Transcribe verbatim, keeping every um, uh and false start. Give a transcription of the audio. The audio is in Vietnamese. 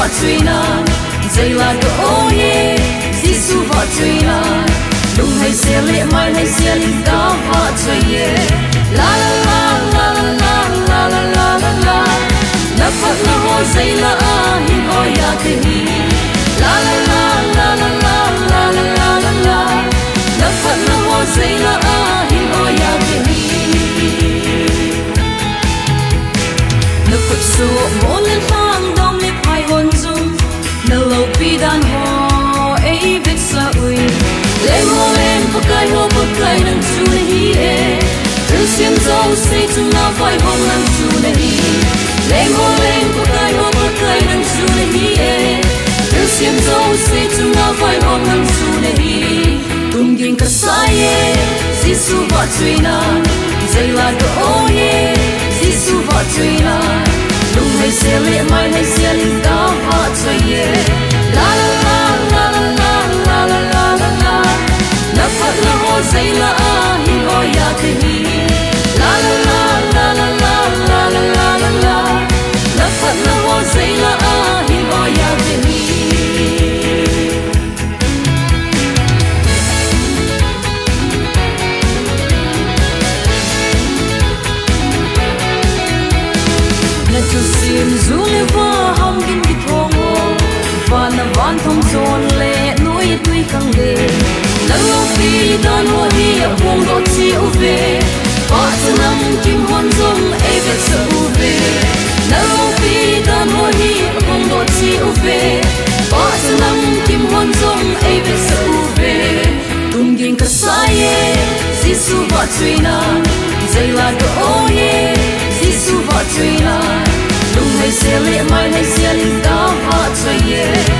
vợ truy na dây là cái ô ye Giêsu vợ truy na lung hay xe lệ mai hay xe linh cá vợ truy ye la la la la la la la la la la la phật la ho dây la a hi ho ya te hi la la la la la la la la la la la la phật la ho dây la a hi ho ya te hi la phật su mo lên thang dom le phai hon zum na lo pi dan ho ei vek sa ui le mo len pakai ho pakai nang su na hi e tu sim zo se tu na vai hom nang su na hi le mo len pakai ho pakai nang su na hi e tu sim zo se tu na vai hom nang su na hi tung ging ka sai e Giêsu vợ truy na dây là cái ô ye Giêsu vợ truy na lung hay xe lệ mai hay xe linh cá vợ truy ye la la la la la la la la la la la phật la ho dây la a hi ho ya te hi la la la la la la la la la la la la phật la ho dây la a hi ho ya te hi na chu sim zu le va hong gin ki thong ho va na van thong zon le nuôi tui khang le na lo pi dan ho hi a hong do chi u ve pa sanam kim hon zong e ve sa u ve na lo pi dan ho hi a hong do chi u ve pa sanam kim hon zong e ve sa u ve tung ging ka sai e Giêsu vợ truy na dây là cái ô ye Giêsu vợ truy na lung hay xe lệ mai hay xe linh cá vợ truy ye